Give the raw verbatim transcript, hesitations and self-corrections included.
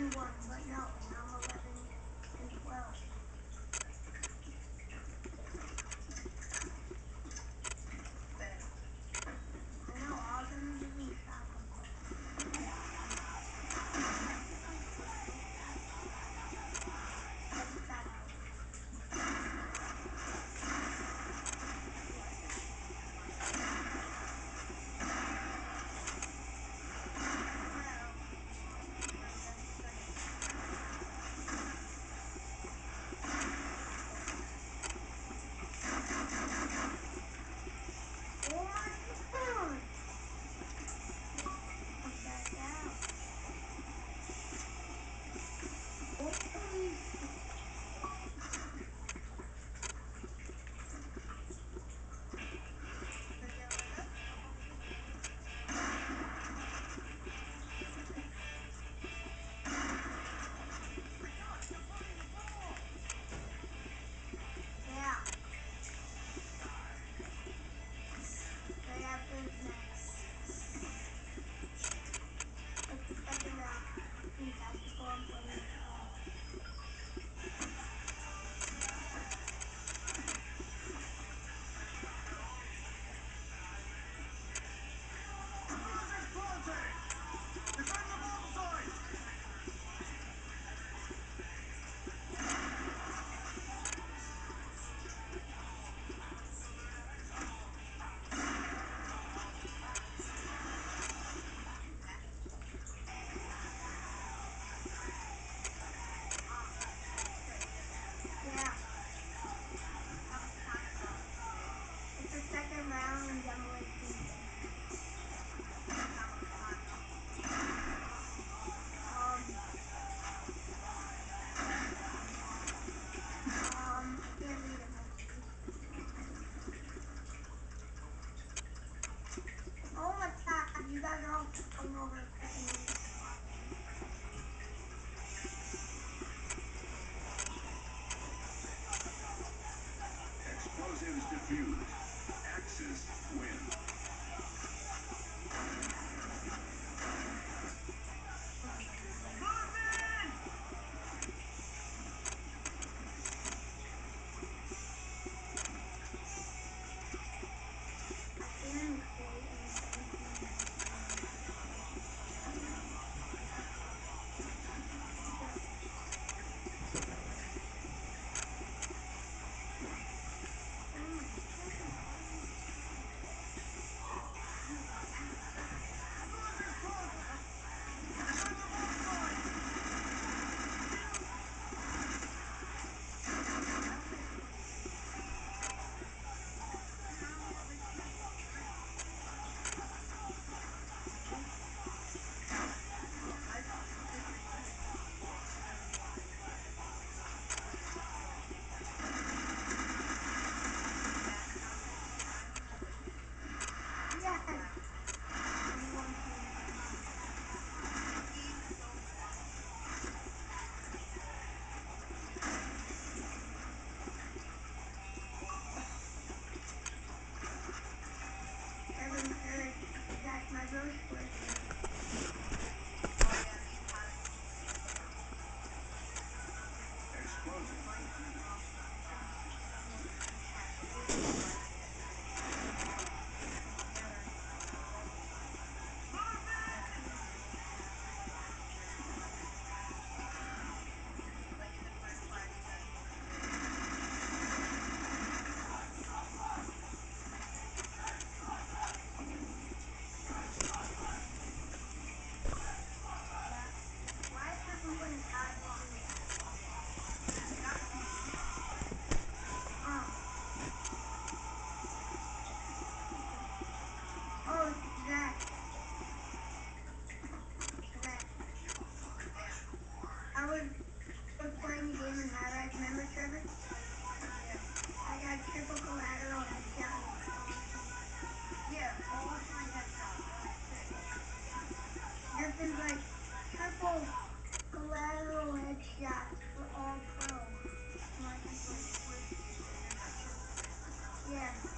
one, but no, now I'm eleven and twelve. I know, all of them are using shotgun bullets. Edit that out. Oh my god! Put that down. Holy yeah. Right after is next. It's the second round. I think that's before I'm playing this game. Yeah. It's the second round and demolition. Um, um, I can't read it much. Oh my god, you guys are all going over second round. Explosives diffused. Axis win. In create in seventeen Yes. twenty-one Kevin, Eric, Zach, my brother's working. Why is everyone putting tabs on me? Oh. Oh, Zach. Zach. I was, was playing the game in High Rise, remember, Trevor? I got triple collateral headshot and exhaustion. Yeah, all three headshots. Griffin's like triple collateral headshots for all pro. I'm like, yeah.